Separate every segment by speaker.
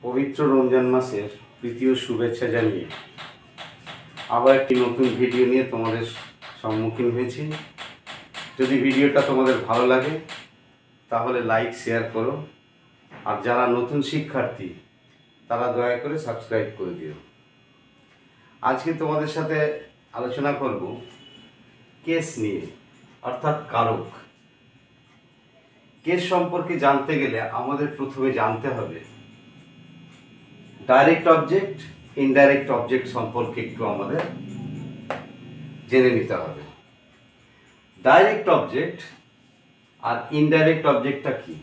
Speaker 1: পবিত্র রমজান মাসের তৃতীয় শুভেচ্ছা জানিয়ে আবার একটি নতুন ভিডিও নিয়ে তোমাদের সম্মুখীন হয়েছি। যদি ভিডিওটা তোমাদের ভালো লাগে তাহলে লাইক শেয়ার করো, আর যারা নতুন শিক্ষার্থী তারা দয়া করে সাবস্ক্রাইব করে দিও। আজকে তোমাদের সাথে আলোচনা করব কেস নিয়ে, অর্থাৎ কারক। কেস সম্পর্কে জানতে গেলে আমাদের প্রথমে জানতে হবে ডাইরেক্ট অবজেক্ট, ইনডাইরেক্ট অবজেক্ট সম্পর্কে একটু আমাদের জেনে নিতে হবে। ডাইরেক্ট অবজেক্ট আর ইনডাইরেক্ট অবজেক্টটা কি?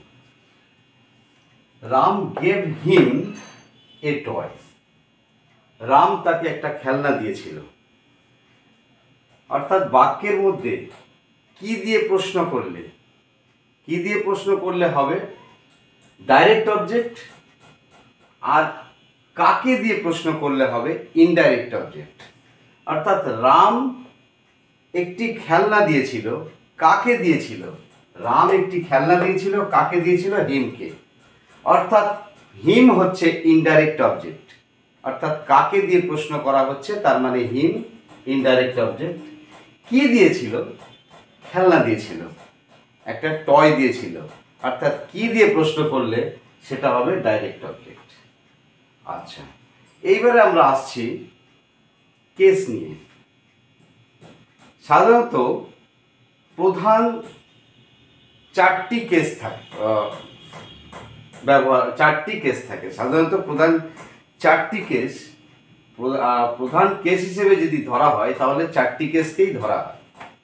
Speaker 1: Ram gave him a toy. Ram তাকে একটা খেলনা দিয়েছিল। অর্থাৎ বাক্যের মধ্যে কি দিয়ে প্রশ্ন করলে হবে ডাইরেক্ট অবজেক্ট, আর কাকে দিয়ে প্রশ্ন করলে হবে ইনডাইরেক্ট অবজেক্ট। অর্থাৎ রাম একটি খেলনা দিয়েছিল, কাকে দিয়েছিল? রাম একটি খেলনা দিয়েছিল, কাকে দিয়েছিল? হিমকে। অর্থাৎ হিম হচ্ছে ইনডাইরেক্ট অবজেক্ট, অর্থাৎ কাকে দিয়ে প্রশ্ন করা হচ্ছে, তার মানে হিম ইনডাইরেক্ট অবজেক্ট। কি দিয়েছিল? খেলনা দিয়েছিল, একটা টয় দিয়েছিল। অর্থাৎ কি দিয়ে প্রশ্ন করলে সেটা হবে ডাইরেক্ট অবজেক্ট। আচ্ছা, এইবারে আমরা আসছি কেস নিয়ে। সাধারণত প্রধান চারটি কেস থাকে, সাধারণত প্রধান চারটি কেস। প্রধান কেস হিসেবে যদি ধরা হয় তাহলে চারটি কেসকেই ধরা হয়।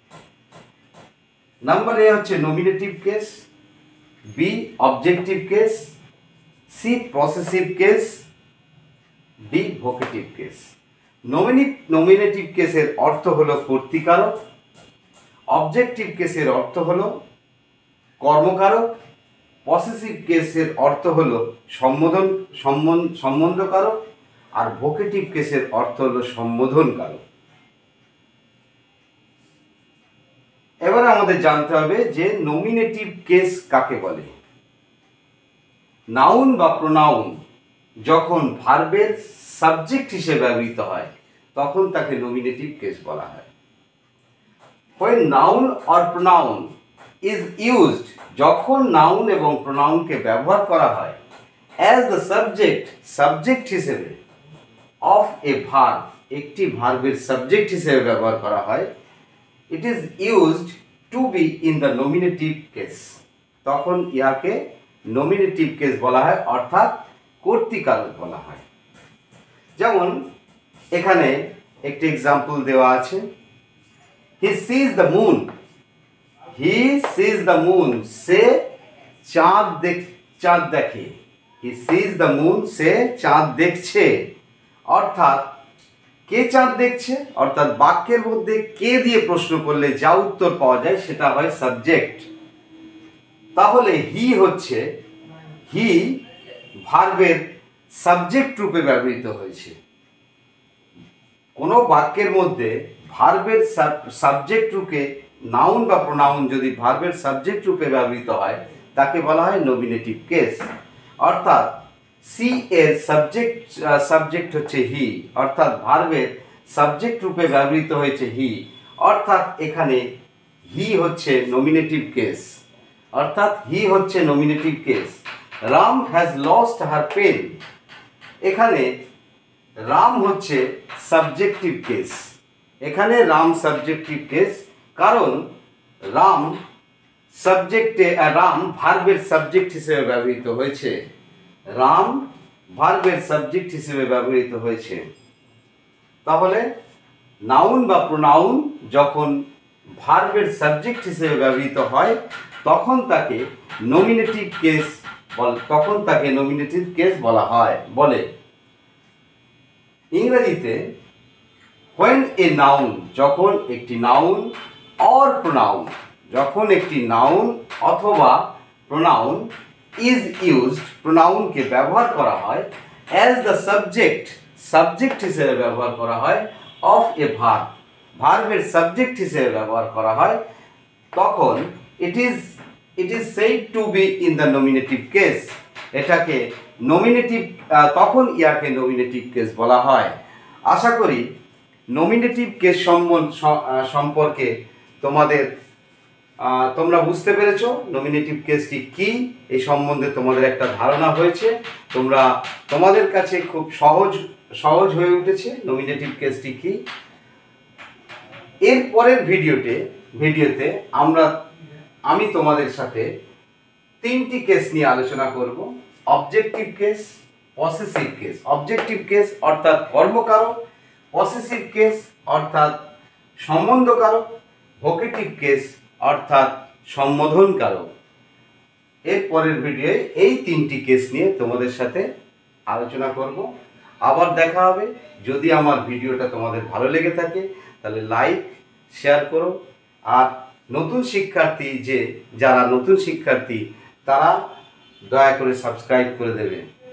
Speaker 1: নাম্বার এ হচ্ছে nominative case, B objective case, C possessive case, D vocative case. Nominative কেসের অর্থ হলো কর্তৃকারক, অবজেক্টিভ কেসের অর্থ হলো কর্মকারক, পসেসিভ কেসের অর্থ হলো সম্বন্ধকারক, আর ভোকেটিভ কেসের অর্থ হলো সম্বোধনকারক। এবার আমাদের জানতে হবে যে নমিনেটিভ কেস কাকে বলে। নাউন বা প্রোনাউন যখন ভার্বের সাবজেক্ট হিসেবে ব্যবহৃত হয় তখন তাকে নমিনেটিভ কেস বলা হয়। when noun or pronoun is used, যখন নাউন এবং প্রোনাউনকে ব্যবহার করা হয় as the সাবজেক্ট হিসেবে of a verb, একটি ভার্বের সাবজেক্ট হিসেবে ব্যবহার করা হয়, it is used to be in the nominative case, তখন ইহাকে নমিনেটিভ কেস বলা হয়, অর্থাৎ কর্তৃকারক বলা হয়। যেমন এখানে একটি এক্সাম্পল দেওয়া আছে, he sees the moon, সে চাঁদ দেখে। he sees the moon, সে চাঁদ দেখছে। অর্থাৎ কে চাঁদ দেখছে? অর্থাৎ বাক্যের মধ্যে কে দিয়ে প্রশ্ন করলে যা উত্তর পাওয়া যায় সেটা হয় সাবজেক্ট। তাহলে হি ভার্বের সাবজেক্ট রূপে ব্যবহৃত হয়েছে। কোনো বাক্যের মধ্যে ভার্বের সাবজেক্ট রূপে নাউন বা প্রোনাউন যদি ভার্বের সাবজেক্ট রূপে ব্যবহৃত হয় তাকে বলা হয় নমিনেটিভ কেস। অর্থাৎ সি এর সাবজেক্ট হচ্ছে হি, অর্থাৎ ভার্বের সাবজেক্ট রূপে ব্যবহৃত হয়েছে হি, অর্থাৎ এখানে হি হচ্ছে nominative case. Ram has lost her pen, এখানে রাম হচ্ছে সাবজেক্টিভ কেস। রাম কারণ রাম ভার্বের সাবজেক্ট হিসেবে ব্যবহৃত হয়েছে। তাহলে নাউন বা প্রোনাউন যখন ভার্বের সাবজেক্ট হিসেবে ব্যবহৃত হয় তখন তাকে নমিনেটিভ কেস বলে। ইংরেজিতে when a noun, যখন একটি নাউন or pronoun, যখন একটি নাউন অথবা প্রোনাউন is used, প্রোনাউনকে ব্যবহার করা হয় as the সাবজেক্ট হিসেবে ব্যবহার করা হয় of a verb, ভার্বের সাবজেক্ট হিসেবে ব্যবহার করা হয়, তখন it is said to be in the nominative case, এটাকে নমিনেটিভ, তখন ইয়াকে নমিনেটিভ কেস বলা হয়। আশা করি নমিনেটিভ কেস সম্পর্কে তোমরা বুঝতে পেরেছো নমিনেটিভ কেসটি কি, এই সম্বন্ধে তোমাদের একটা ধারণা হয়েছে। তোমাদের কাছে খুব সহজ হয়ে উঠেছে নমিনেটিভ কেসটি কি। এর পরের ভিডিওতে আমি তোমাদের সাথে 3টি কেস নিয়ে আলোচনা করব। Objective case, possessive case. Objective case অর্থাৎ কর্মকারক, পসেসিভ কেস অর্থাৎ সম্বন্ধকারক, ভোকেটিভ কেস অর্থাৎ সম্বোধনকারক। এর পরের ভিডিওয়ে এই 3টি কেস নিয়ে তোমাদের সাথে আলোচনা করব। আবার দেখা হবে। যদি আমার ভিডিওটা তোমাদের ভালো লেগে থাকে তাহলে লাইক শেয়ার করো। আর যারা নতুন শিক্ষার্থী তারা দয়া করে সাবস্ক্রাইব করে দেবে।